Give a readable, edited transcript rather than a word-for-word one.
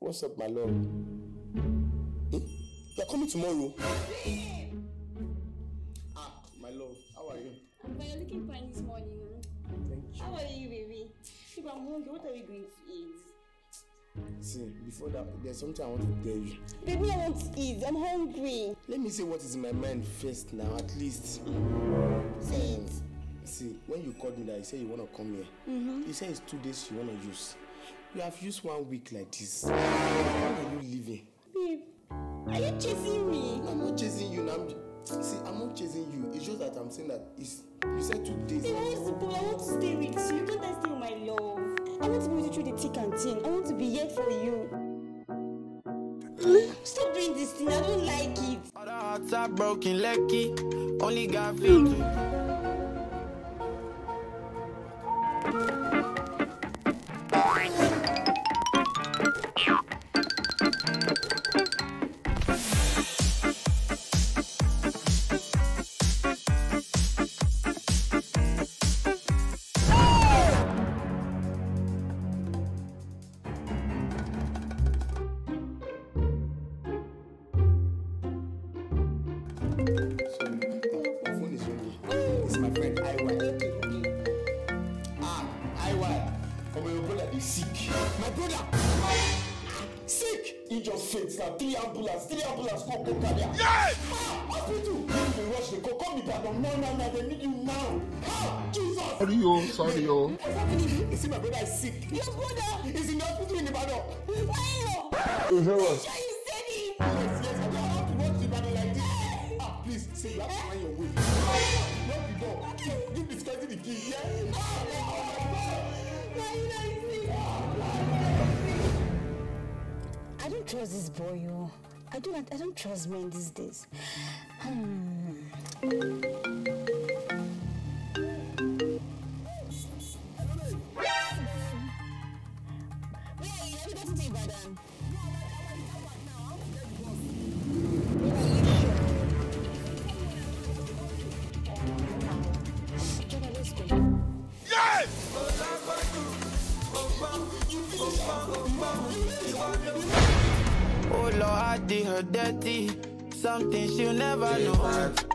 What's up, my love? You're coming tomorrow? My love, how are you? I'm fine. You're looking fine this morning. Thank you. How are you, baby? If I'm hungry, what are we going to eat? See, before that, there's something I want to tell you. Baby, I want to eat. I'm hungry. Let me say what is in my mind first now, at least. Say it. See, when you called me that you said you want to come here, you said it's 2 days you want to use. You have used 1 week like this. When are you leaving? Babe, are you chasing me? I'm not chasing you now. See, I'm not chasing you. It's just that I'm saying that you said 2 days. Babe, I want to stay with you. You can't stay with my love. I want to be with you through the thick and thin. I want to be here for you. Stop doing this thing. I don't like it. All the hearts are broken, lucky. Only God feel to. Three ambulance, go carrier. Yes! Hospital! You rush the go come with that. No, they need you now. Jesus! Sorry, yo. What's happening? You see, my brother is sick. Your brother is in the hospital in Ibadan. Why? You said it. Yes, I don't have to watch Ibadan like this. Please, see, you have to find your way. Lock the door. Give the security the key, yeah? I don't trust this boy, yo. I don't trust men these days. Where are you? Have you gotten to Ibadan? Yes! Oh Lord, I did her dirty. Something she'll never know.